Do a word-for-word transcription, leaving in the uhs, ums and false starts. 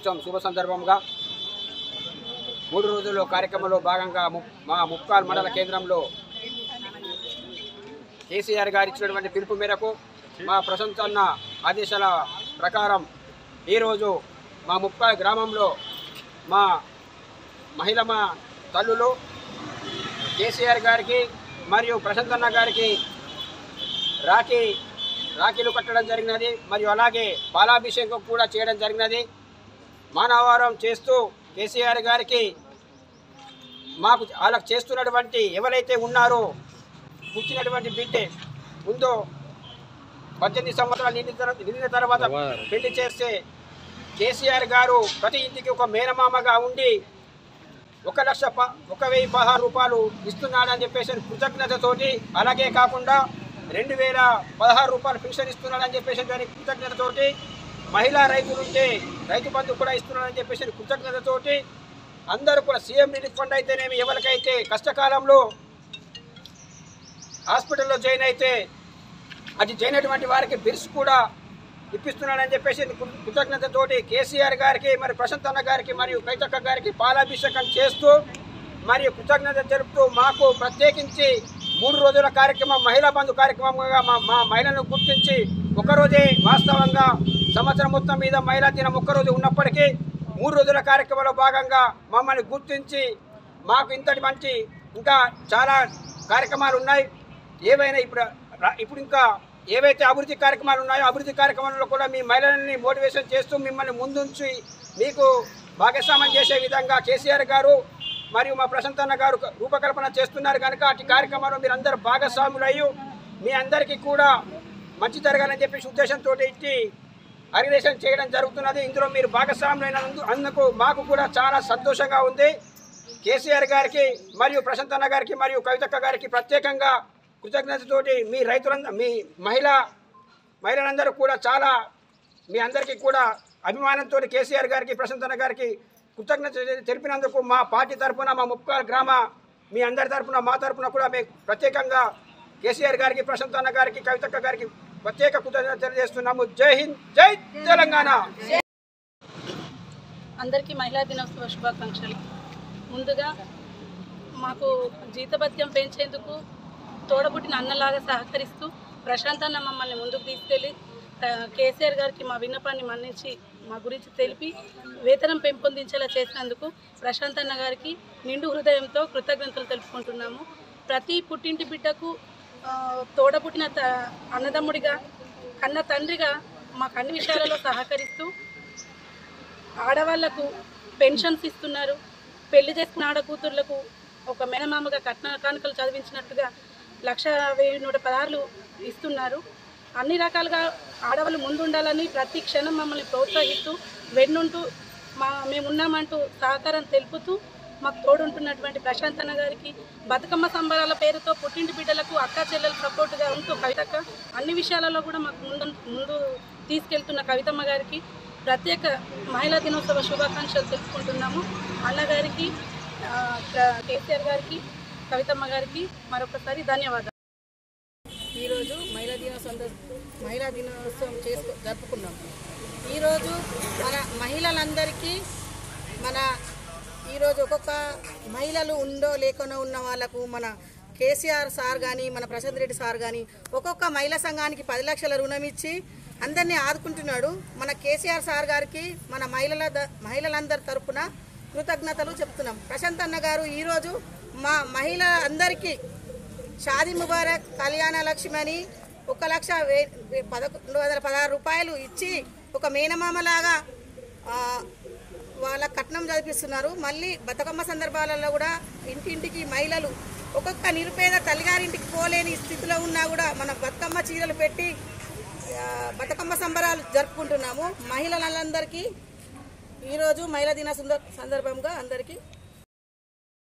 దినోత్సవం శుభ సందర్భంగా మూడు రోజుల కార్యక్రమంలో భాగంగా మా ముప్కాల్ మండల కేంద్రంలో కేసీఆర్ గారు ఇచ్చినటువంటి పిలుపు మేరకు మా ప్రశాంత్ అన్న ఆదేశాల ప్రకారం ఈరోజు మా ముప్కాల్ గ్రామంలో మా మహిళ మా తల్లులు కేసీఆర్ గారికి మరియు ప్రశాంత్ అన్న గారికి రాఖీ రాఖీలు కట్టడం జరిగినది. మరియు అలాగే పాలాభిషేకం కూడా చేయడం జరిగినది. మానవారం చేస్తూ కేసీఆర్ గారికి మాకు వాళ్ళకు చేస్తున్నటువంటి ఎవరైతే ఉన్నారో పుట్టినటువంటి బిడ్డే ముందు పద్దెనిమిది సంవత్సరాలు నిండిన నిండిన తర్వాత పెళ్లి చేస్తే కేసీఆర్ గారు ప్రతి ఇంటికి ఒక మేనమామగా ఉండి ఒక లక్ష ప ఒక వెయ్యి పదహారు రూపాయలు ఇస్తున్నాడని చెప్పేసి కృతజ్ఞతతోటి, అలాగే కాకుండా రెండు వేల పదహారు రూపాయలు పెన్షన్ ఇస్తున్నాడని చెప్పేసి దానికి కృతజ్ఞతతోటి, మహిళా రైతులుంటే రైతు బంధు కూడా ఇస్తున్నాడని చెప్పేసి కృతజ్ఞతతోటి అందరూ కూడా సీఎం రిలీఫ్ ఫండ్ అయితేనేమి ఎవరికైతే కష్టకాలంలో హాస్పిటల్లో జాయిన్ అయితే అది చేయనటువంటి వారికి బిల్స్ కూడా ఇప్పిస్తున్నాడని చెప్పేసి కృతజ్ఞతతోటి కేసీఆర్ గారికి మరి ప్రశాంత్ అన్న గారికి మరియు కైతక్క గారికి పాలాభిషేకం చేస్తూ మరియు కృతజ్ఞత తెలుపుతూ మాకు ప్రత్యేకించి మూడు రోజుల కార్యక్రమం మహిళా బంధు కార్యక్రమంగా మా మా మహిళలను గుర్తించి ఒకరోజే వాస్తవంగా సంవత్సరం మొత్తం మీద మహిళా దినం ఒక్కరోజు ఉన్నప్పటికీ మూడు రోజుల కార్యక్రమంలో భాగంగా మమ్మల్ని గుర్తించి మాకు ఇంతటి మంచి ఇంకా చాలా కార్యక్రమాలు ఉన్నాయి. ఏవైనా ఇప్పుడు ఇప్పుడు ఇంకా ఏవైతే అభివృద్ధి కార్యక్రమాలు ఉన్నాయో అభివృద్ధి కార్యక్రమాల్లో కూడా మీ మహిళల్ని మోటివేషన్ చేస్తూ మిమ్మల్ని ముందుంచి మీకు భాగస్వామ్యం చేసే విధంగా కేసీఆర్ గారు మరియు మా ప్రశాంత్ అన్న గారు రూపకల్పన చేస్తున్నారు కనుక అటు కార్యక్రమాల్లో మీరు అందరూ భాగస్వాములయ్యి మీ అందరికీ కూడా మంచి జరగాలని చెప్పేసి ఉద్దేశంతో ఇట్టి ఆర్గనైజేషన్ చేయడం జరుగుతున్నది. ఇందులో మీరు భాగస్వాములైన అందుకు మాకు కూడా చాలా సంతోషంగా ఉంది. కేసీఆర్ గారికి మరియు ప్రశాంత్ అన్న గారికి మరియు కవితక్క గారికి ప్రత్యేకంగా కృతజ్ఞతతోటి మీ రైతులందరూ మీ మహిళా మహిళలందరూ కూడా చాలా మీ అందరికీ కూడా అభిమానంతో కేసీఆర్ గారికి ప్రశాంత్ అన్న గారికి కృతజ్ఞత తెలిపినందుకు మా పార్టీ తరఫున మా ముప్కాల్ గ్రామ మీ అందరి తరఫున మా తరఫున కూడా మేము ప్రత్యేకంగా కేసీఆర్ గారికి ప్రశాంత్ అన్న గారికి కవితక్క గారికి ప్రత్యేక కృతజ్ఞత తెలియజేస్తున్నాము. జై హింద్, జై తెలంగాణ. అందరికీ మహిళా దినోత్సవ శుభాకాంక్షలు. ముందుగా మాకు జీతభత్యం పెంచేందుకు తోడబుట్టిన అన్నలాగా సహకరిస్తూ ప్రశాంత్ అన్న మమ్మల్ని ముందుకు తీసుకెళ్ళి కేసీఆర్ గారికి మా విన్నపాన్ని మన్నించి మా గురించి తెలిపి వేతనం పెంపొందించేలా చేసినందుకు ప్రశాంత్ అన్న గారికి నిండు హృదయంతో కృతజ్ఞతలు తెలుపుకుంటున్నాము. ప్రతి పుట్టింటి బిడ్డకు తోడబుట్టిన అన్నదమ్ముడిగా కన్న తండ్రిగా మాకు అన్ని విషయాలలో సహకరిస్తూ ఆడవాళ్లకు పెన్షన్స్ ఇస్తున్నారు. పెళ్లి చేసుకున్న ఆడకూతుర్లకు ఒక మేనమామగా కట్న కానుకలు చదివించినట్టుగా లక్ష వెయ్యి నూట పదహారులు ఇస్తున్నారు. అన్ని రకాలుగా ఆడవాళ్ళు ముందుండాలని ప్రతి క్షణం మమ్మల్ని ప్రోత్సహిస్తూ వెన్నుంటూ మా మేమున్నామంటూ సహకారం తెలుపుతూ మాకు తోడుంటున్నటువంటి ప్రశాంత్ అన్న గారికి బతుకమ్మ సంబరాల పేరుతో పుట్టింటి బిడ్డలకు అక్క చెల్లెలు సపోర్టుగా ఉంటూ కవితక్క అన్ని విషయాలలో కూడా మాకు ముందు ముందు తీసుకెళ్తున్న కవితమ్మ గారికి ప్రత్యేక మహిళా దినోత్సవ శుభాకాంక్షలు తెలుపుకుంటున్నాము. అన్నగారికి కేసీఆర్ గారికి కవితమ్మ గారికి మరొకసారి ధన్యవాదాలు. ఈరోజు మహిళా దినోత్సవం మహిళా దినోత్సవం చేసుకో జరుపుకున్నాం. ఈరోజు మన మహిళలందరికీ మన ఈరోజు ఒక్కొక్క మహిళలు ఉందో లేకనో ఉన్న వాళ్ళకు మన కేసీఆర్ సార్ కానీ మన ప్రశాంత్ రెడ్డి సార్ కానీ ఒక్కొక్క మహిళా సంఘానికి పది లక్షల రుణం ఇచ్చి అందరినీ ఆదుకుంటున్నాడు. మన కేసీఆర్ సార్ గారికి మన మహిళల మహిళలందరి తరఫున కృతజ్ఞతలు చెప్తున్నాం. ప్రశాంత్ అన్న గారు ఈరోజు మా మహిళ అందరికీ షాదీ ముబారక్ కళ్యాణ లక్ష్మి అని ఒక లక్ష వే పదకొండు వందల పదహారు రూపాయలు ఇచ్చి ఒక మేనమామలాగా వాళ్ళ కట్నం చదివిస్తున్నారు. మళ్ళీ బతుకమ్మ సందర్భాలలో కూడా ఇంటింటికి మహిళలు ఒక్కొక్క నిరుపేద తల్లిగారింటికి పోలేని స్థితిలో ఉన్నా కూడా మన బతుకమ్మ చీరలు పెట్టి బతుకమ్మ సంబరాలు జరుపుకుంటున్నాము. మహిళలందరికీ ఈరోజు మహిళా దిన సందర్భంగా అందరికీ